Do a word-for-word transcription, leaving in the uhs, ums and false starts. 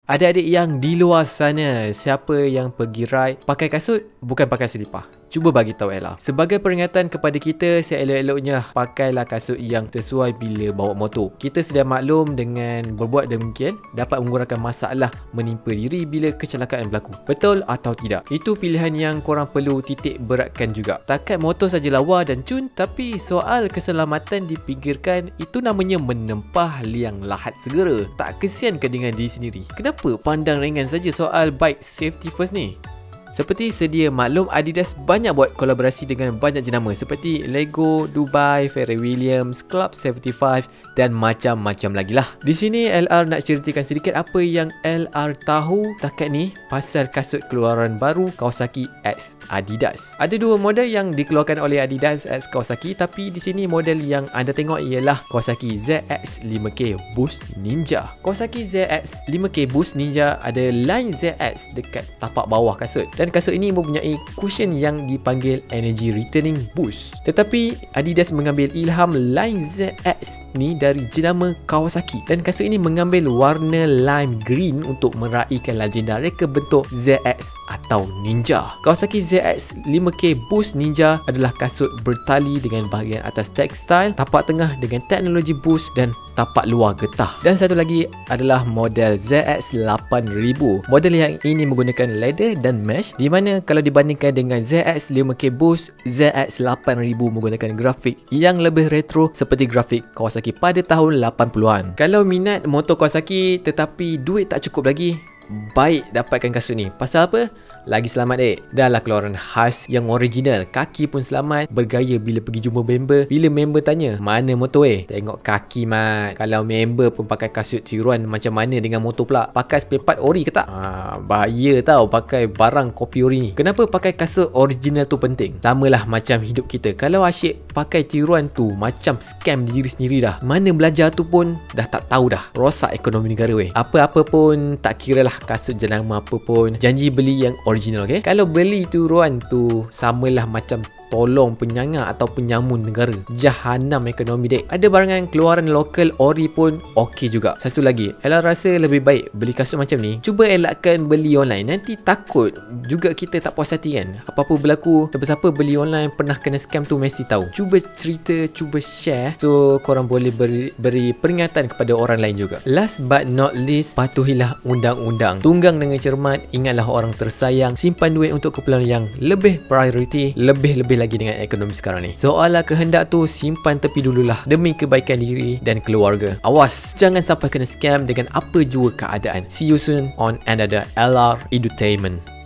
Adik-adik yang di luar sana, siapa yang pergi ride pakai kasut bukan pakai selipar? Cuba bagi tahu Ella. Sebagai peringatan kepada kita, seelok-eloknya pakailah kasut yang sesuai bila bawa motor. Kita sedia maklum dengan berbuat demikian dapat mengurangkan masalah menimpa diri bila kecelakaan berlaku. Betul atau tidak? Itu pilihan yang korang perlu titik beratkan juga. Takat motor saja lawa dan cun, tapi soal keselamatan dipikirkan, itu namanya menempah liang lahat segera. Tak kesian ke dengan diri sendiri? Kenapa pandang ringan saja soal bike safety first ni? Seperti sedia maklum, Adidas banyak buat kolaborasi dengan banyak jenama seperti Lego, Dubai, Pharrell Williams, Club tujuh puluh lima dan macam-macam lagi lah. Di sini L R nak ceritakan sedikit apa yang L R tahu takat ni pasal kasut keluaran baru Kawasaki X Adidas. Ada dua model yang dikeluarkan oleh Adidas X Kawasaki, tapi di sini model yang anda tengok ialah Kawasaki Z X lima K Boost Ninja. Kawasaki Z X lima K Boost Ninja ada line Z X dekat tapak bawah kasut. Dan kasut ini mempunyai cushion yang dipanggil Energy Returning Boost. Tetapi Adidas mengambil ilham line Z X ni dari jenama Kawasaki. Dan kasut ini mengambil warna lime green untuk meraihkan legenda reka bentuk Z X atau Ninja. Kawasaki Z X lima K Boost Ninja adalah kasut bertali dengan bahagian atas textile, tapak tengah dengan teknologi boost dan tapak luar getah. Dan satu lagi adalah model Z X lapan ribu. Model yang ini menggunakan leather dan mesh, di mana kalau dibandingkan dengan Z X lima K Boost, Z X lapan ribu menggunakan grafik yang lebih retro seperti grafik Kawasaki pada tahun lapan puluhan. Kalau minat motor Kawasaki tetapi duit tak cukup lagi, baik dapatkan kasut ni. Pasal apa? Lagi selamat dek. Dah lah keluaran khas yang original. Kaki pun selamat. Bergaya bila pergi jumpa member. Bila member tanya, mana motor eh? Tengok kaki mat. Kalau member pun pakai kasut tiruan, macam mana dengan motor pula? Pakai spare part ori ke tak? Ha, bahaya tau pakai barang kopi ori ni. Kenapa pakai kasut original tu penting? Samalah macam hidup kita. Kalau asyik pakai tiruan tu, macam scam diri sendiri dah. Mana belajar tu pun dah tak tahu dah. Rosak ekonomi negara weh. Apa-apa pun tak kira lah kasut jenama apa pun, janji beli yang original, okay? Kalau beli tiruan tu, samalah macam tolong penyangga atau penyamun negara. Jahanam ekonomi dek. Ada barangan keluaran lokal ori pun okey juga. Satu lagi, Ella rasa lebih baik beli kasut macam ni, cuba elakkan beli online. Nanti takut juga kita tak puas hati kan. Apa-apa berlaku, siapa-siapa beli online pernah kena scam tu mesti tahu. Cuba cerita, cuba share, so korang boleh beri, beri peringatan kepada orang lain juga. Last but not least, patuhilah undang-undang. Tunggang dengan cermat, ingatlah orang tersayang, simpan duit untuk keperluan yang lebih priority, lebih-lebih lagi dengan ekonomi sekarang ni. Soalah kehendak tu simpan tepi dululah demi kebaikan diri dan keluarga. Awas, jangan sampai kena scam dengan apa jua keadaan. See you soon on another L R Edutainment.